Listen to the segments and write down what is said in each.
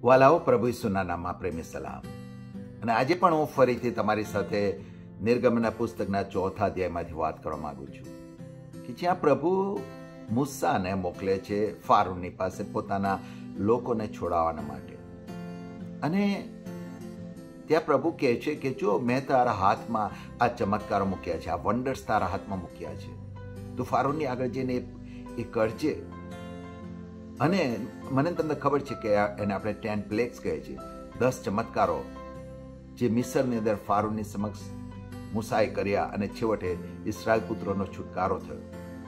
વાલાઓ, પ્રભુ ઈસુના નામમાં પ્રેમી સલામ. અને આજે પણ હું ફરીથી તમારી સાથે નિર્ગમનના પુસ્તકના 4થા અધ્યાયમાંથી વાત કરવા માંગુ છું કે જ્યાં પ્રભુ મૂસાને મોકલે છે ફારૂનની પાસે પોતાના લોકોને છોડાવવા માટે. અને ત્યાં પ્રભુ કહે છે કે જો મેં તારા હાથમાં આ ચમત્કારો મૂક્યા છે, આ વંડર્સ તારા હાથમાં મૂક્યા છે, તું ફારૂનની આગળ જઈને એ કરજે. અને મને તમને ખબર છે કે એને આપણે 10 પ્લેગ્સ કહે છે, 10 ચમત્કારો જે મિસરની અંદર ફારૂનની સમક્ષ મૂસાએ કર્યા અને છેવટે ઇસ્રાયેલ પુત્રોનો છુટકારો થયો.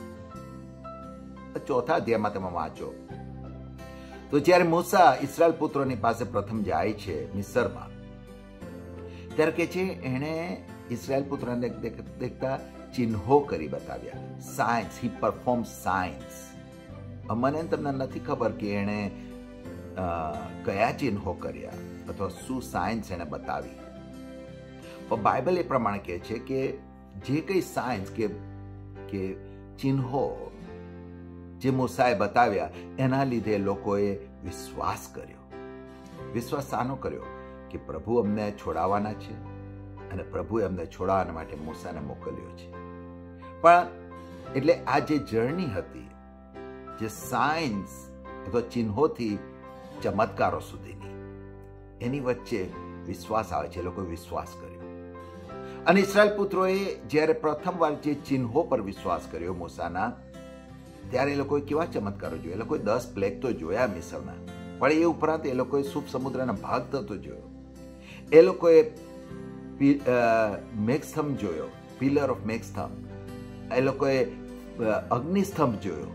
4થા અધ્યાયમાં તમે વાંચો તો જ્યારે મૂસા ઇસ્રાયેલ પુત્રોની પાસે પ્રથમ જાય છે મિસરમાં, ત્યારે કે છે એણે ઇસ્રાયેલ પુત્રોને દેખતા ચિહ્નો કરી બતાવ્યા. Science, he perform science. મને તમને નથી ખબર કે એણે કયા ચિહ્નો કર્યા અથવા શું સાયન્સ એને બતાવી, પણ બાઇબલ એ પ્રમાણે કહે છે કે જે કંઈ સાયન્સ કે ચિહ્નો જે મૂસાએ બતાવ્યા એના લીધે લોકોએ વિશ્વાસ કર્યો. વિશ્વાસ શાનો કર્યો? કે પ્રભુ અમને છોડાવવાના છે અને પ્રભુએ અમને છોડાવવા માટે મૂસાને મોકલ્યો છે. પણ એટલે આ જે જર્ની હતી, જે સાયન્સ અથવા ચિહ્નોથી ચમત્કારો સુધીની, એની વચ્ચે વિશ્વાસ આવે છે. એ લોકોએ વિશ્વાસ કર્યો. અને ઇસ્રાયેલ પુત્રોએ જ્યારે પ્રથમવાર જે ચિહ્નો પર વિશ્વાસ કર્યો મૂસાના, ત્યારે એ લોકોએ કેવા ચમત્કારો જોયા? એ લોકોએ 10 પ્લેગ તો જોયા મિસરના, પણ એ ઉપરાંત એ લોકોએ શુભ સમુદ્રના ભાગ થતો જોયો. એ લોકોએ મેઘસ્તંભ જોયો, પિલર ઓફ મેઘસ્તંભ. એ લોકોએ અગ્નિસ્તંભ જોયો.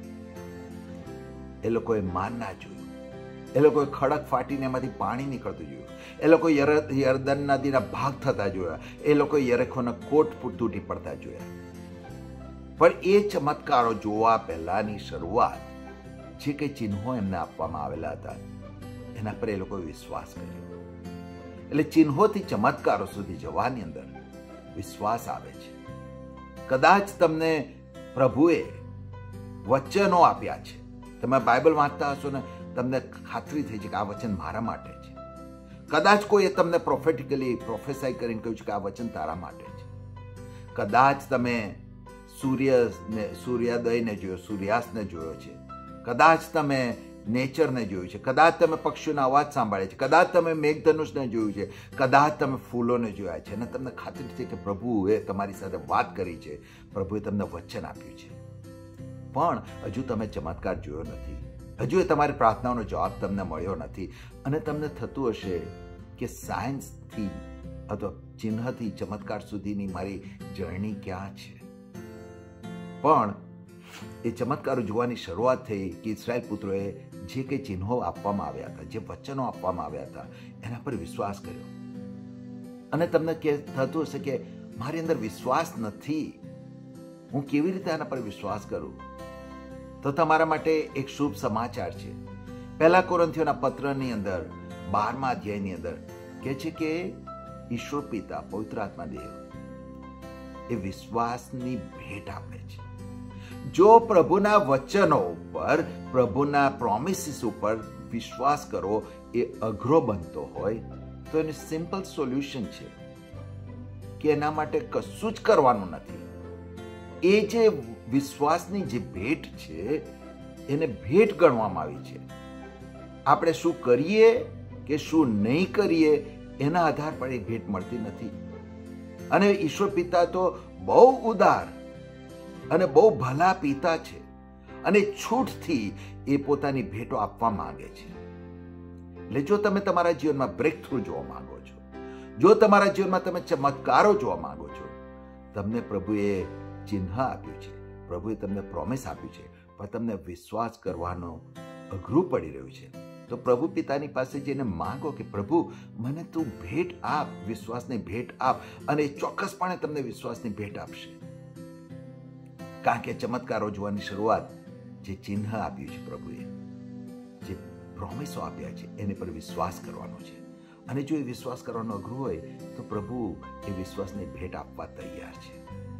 એ લોકોએ માનના જોયું. એ લોકોએ ખડક ફાટીને એમાંથી પાણી નીકળતું જોયું. એ લોકોએ યરદન નદીના ભાગ થતા જોયા. એ લોકોએ યરીખોના કોટ તૂટી પડતા જોયા. પણ એ ચમત્કારો જોવા પહેલાની શરૂઆત, જે કંઈ ચિહ્નો એમને આપવામાં આવેલા હતા એના પર એ લોકોએ વિશ્વાસ કર્યો. એટલે ચિહ્નોથી ચમત્કારો સુધી જવાની અંદર વિશ્વાસ આવે છે. કદાચ તમને પ્રભુએ વચનો આપ્યા છે, તમે બાઇબલ વાંચતા હશો ને તમને ખાતરી થઈ છે કે આ વચન મારા માટે છે. કદાચ કોઈએ તમને પ્રોફેટિકલી પ્રોફેસાઈ કરીને કહ્યું છે કે આ વચન તારા માટે છે. કદાચ તમે સૂર્યોદયને જોયો, સૂર્યાસ્તને જોયો છે. કદાચ તમે નેચરને જોયું છે. કદાચ તમે પક્ષીઓના અવાજ સાંભળ્યા છે. કદાચ તમે મેઘધનુષને જોયું છે. કદાચ તમે ફૂલોને જોયા છે. અને તમને ખાતરી છે કે પ્રભુએ તમારી સાથે વાત કરી છે, પ્રભુએ તમને વચન આપ્યું છે. પણ હજુ તમે ચમત્કાર જોયો નથી. હજુ તમારી પ્રાર્થનાઓનો જવાબ તમને મળ્યો નથી. અને તમને થતું હશે કે સાયન્સથી અથવા ચિહ્નથી ચમત્કાર સુધીની મારી જર્ની ક્યાં છે? પણ એ ચમત્કારો જોવાની શરૂઆત થઈ કે ઇસ્રાયેલ પુત્રોએ જે કંઈ ચિહ્નો આપવામાં આવ્યા હતા, જે વચનો આપવામાં આવ્યા હતા, એના પર વિશ્વાસ કર્યો. અને તમને થતું હશે કે મારી અંદર વિશ્વાસ નથી, હું કેવી રીતે આના પર વિશ્વાસ કરું? તો તમારા માટે એક શુભ સમાચાર છે. 1 કોરિન્થીયોના પત્રની અંદર 12મા અધ્યાયની અંદર કહે છે કે ઈશ્વર પિતા, પવિત્ર આત્મા દેવ એ વિશ્વાસની ભેટ આપે છે. જો પ્રભુના વચનો ઉપર, પ્રભુના પ્રોમિસીસ ઉપર વિશ્વાસ કરો એ અઘરો બનતો હોય તો એનું સિમ્પલ સોલ્યુશન છે કે એના માટે કશું જ કરવાનું નથી. એ જે વિશ્વાસની જે ભેટ છે એને ભેટ ગણવામાં આવી છે. આપણે શું કરીએ કે શું નહીં કરીએ એના આધાર પર એ ભેટ મળતી નથી. અને ઈશ્વર પિતા તો બહુ ઉદાર અને બહુ ભલા પિતા છે, અને છૂટથી એ પોતાની ભેટો આપવા માંગે છે. એટલે જો તમે તમારા જીવનમાં બ્રેક થ્રુ જોવા માંગો છો, જો તમારા જીવનમાં તમે ચમત્કારો જોવા માંગો છો, તમને પ્રભુએ ચિહ્ન આપ્યું છે, પ્રભુએ તમને પ્રોમિસ આપ્યું છે, પણ તમને વિશ્વાસ કરવાનો અઘરું પડી રહ્યું છે, તો પ્રભુ પિતાની પાસે જઈને માંગો કે પ્રભુ મને તું ભેટ આપ, વિશ્વાસની ભેટ આપ. અને ચોક્કસપણે તમને વિશ્વાસની ભેટ આપશે. કારણ કે ચમત્કારો જોવાની શરૂઆત, જે ચિહ્ન આપ્યું છે પ્રભુએ, જે પ્રોમિસો આપ્યા છે, એની પર વિશ્વાસ કરવાનો છે. અને જો એ વિશ્વાસ કરવાનો અઘરું હોય તો પ્રભુ એ વિશ્વાસની ભેટ આપવા તૈયાર છે.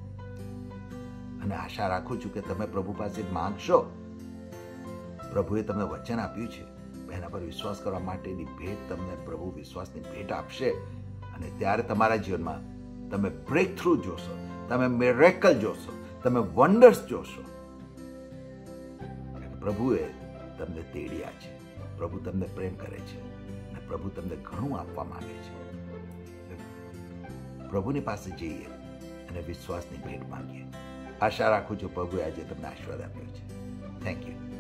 અને આશા રાખું છું કે તમે પ્રભુ પાસે માંગશો, પ્રભુએ તમને વચન આપ્યું છે, એના પર વિશ્વાસ કરવા માટેની ભેટ તમને પ્રભુ વિશ્વાસની ભેટ આપશે અને ત્યારે તમારા જીવનમાં તમે બ્રેક થ્રુ જોશો, તમે મિરેકલ જોશો, તમે વન્ડર્સ જોશો. પ્રભુએ તમને તેડ્યા છે, પ્રભુ તમને પ્રેમ કરે છે અને પ્રભુ તમને ઘણું આપવા માંગે છે. પ્રભુની પાસે જઈએ અને વિશ્વાસની ભેટ માંગીએ. આશા રાખું છું પ્રભુએ આજે તમને આશીર્વાદ આપ્યો છે. Thank you.